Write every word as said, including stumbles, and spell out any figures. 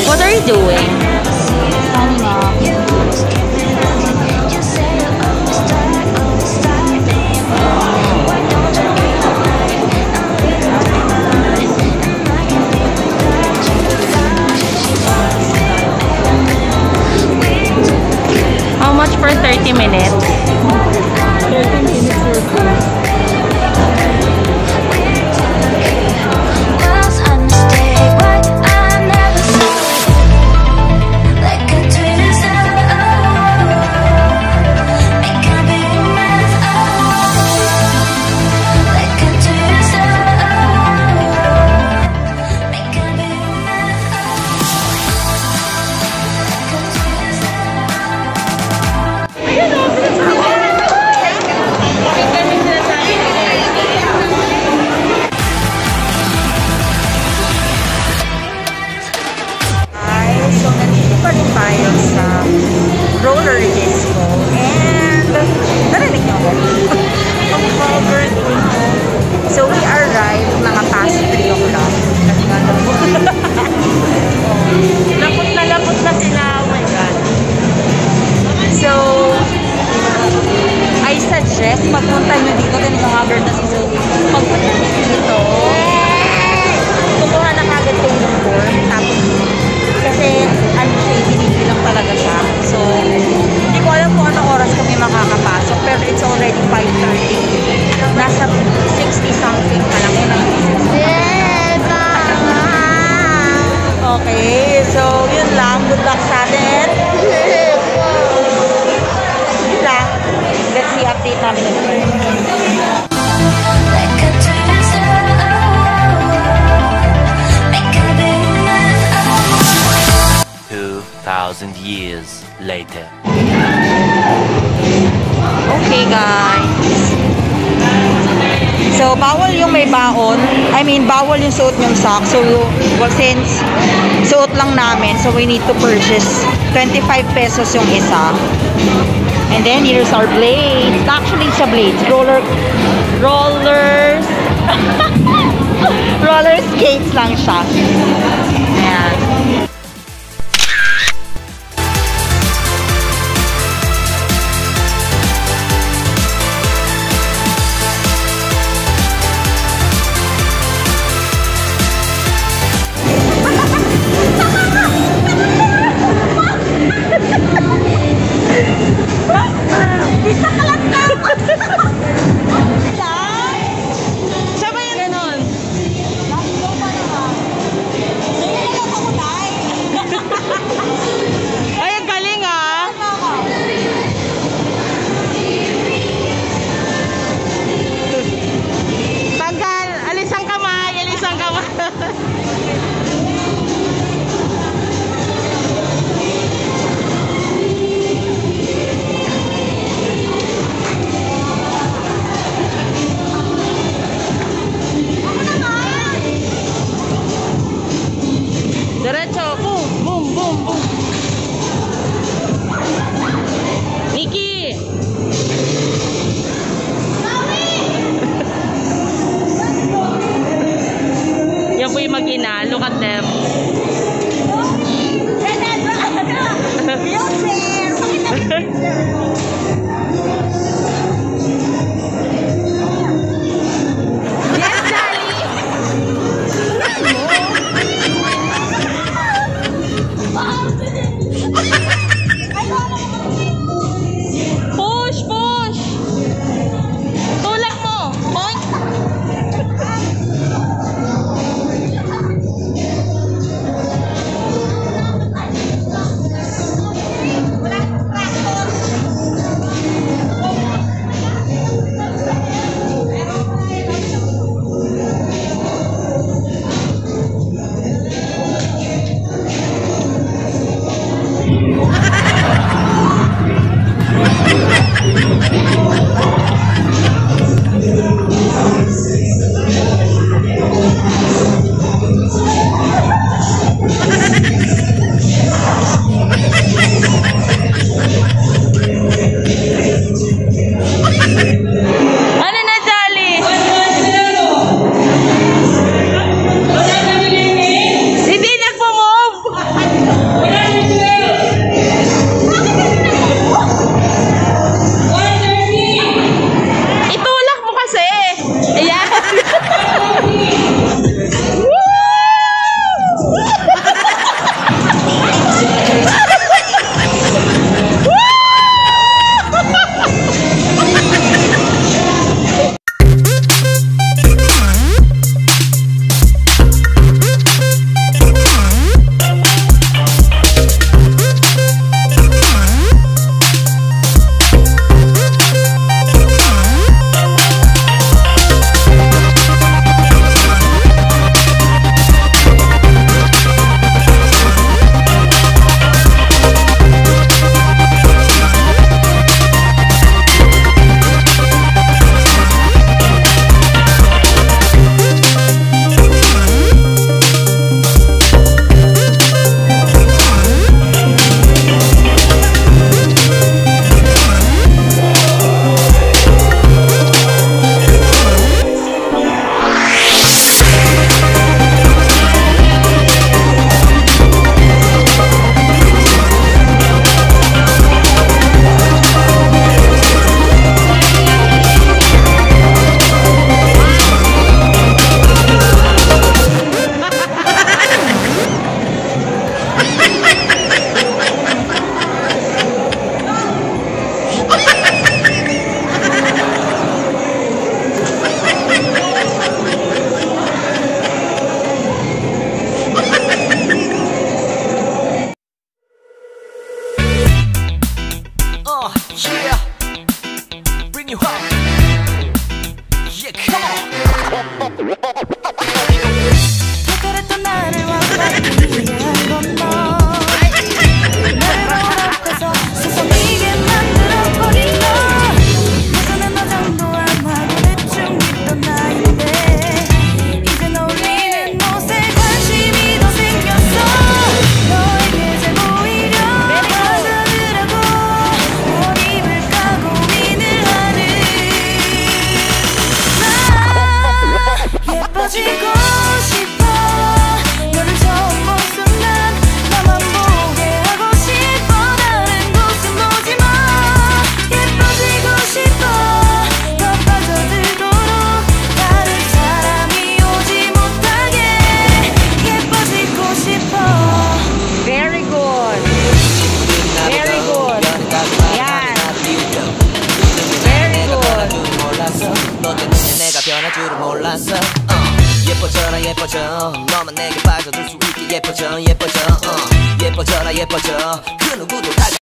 What are you doing? Standing up. How much for thirty minutes? thirty minutes for food. Roller disco and narinig niyo ako? Ang covered ko. So we arrived mga past three o'clock. Lapot na lapot na sila. Oh my God. So I suggest pagpunta nyo dito, ganun yung haggard na si Zoe. Pagpunta nyo dito, kumuha na kagad kayo ng form. Tapos kasi ano siya, binibili lang talaga siya. So, hindi ko alam kung anong oras kami makakapasok. Pero it's already five thirty. Nasa sixty something pa lang. Okay, so yun lang. Good luck sa atin. Yun lang. Let's see, update namin yung friend. Thousand years later. Okay, guys. So, bawal yung may baon. I mean, bawal yung suot yung sock. So, well, since suot lang namin, so we need to purchase twenty-five pesos yung isa. And then, here's our blades. Actually, it's a blades. Roller, rollers. Roller skates lang siya. Ayan. Diretso. Boom, boom, boom, boom. Nikki! Yan po yung mag-ina. Look at them. 사랑할 줄은 몰랐어 uh. 예뻐져라 예뻐져 너만 내게 빠져들 수 있게 예뻐져 예뻐져 uh. 예뻐져라 예뻐져 그 누구도 다